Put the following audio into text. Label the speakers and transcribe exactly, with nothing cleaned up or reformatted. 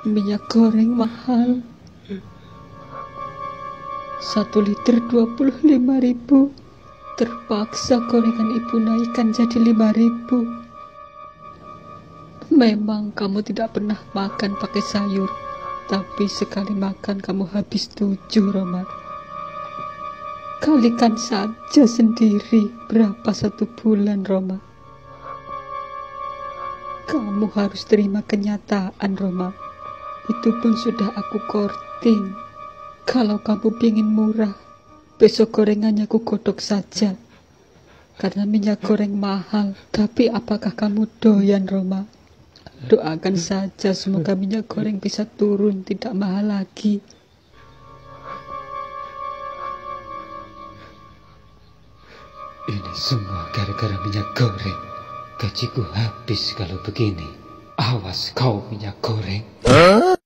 Speaker 1: Minyak goreng mahal. Satu liter dua puluh lima ribu. Terpaksa gorengan ibu naikkan jadi lima ribu. Memang kamu tidak pernah makan pakai sayur, tapi sekali makan kamu habis tujuh, Roma. Kalikan saja sendiri berapa satu bulan, Roma. Kamu harus terima kenyataan, Roma. Itu pun sudah aku korting. Kalau kamu ingin murah, besok gorengannya aku godok saja. Karena minyak goreng mahal. Tapi apakah kamu doyan, Roma? Doakan saja semoga minyak goreng bisa turun, tidak mahal lagi.
Speaker 2: Ini semua gara-gara minyak goreng. Gajiku habis kalau begini. Awas kau minyak goreng. Huh?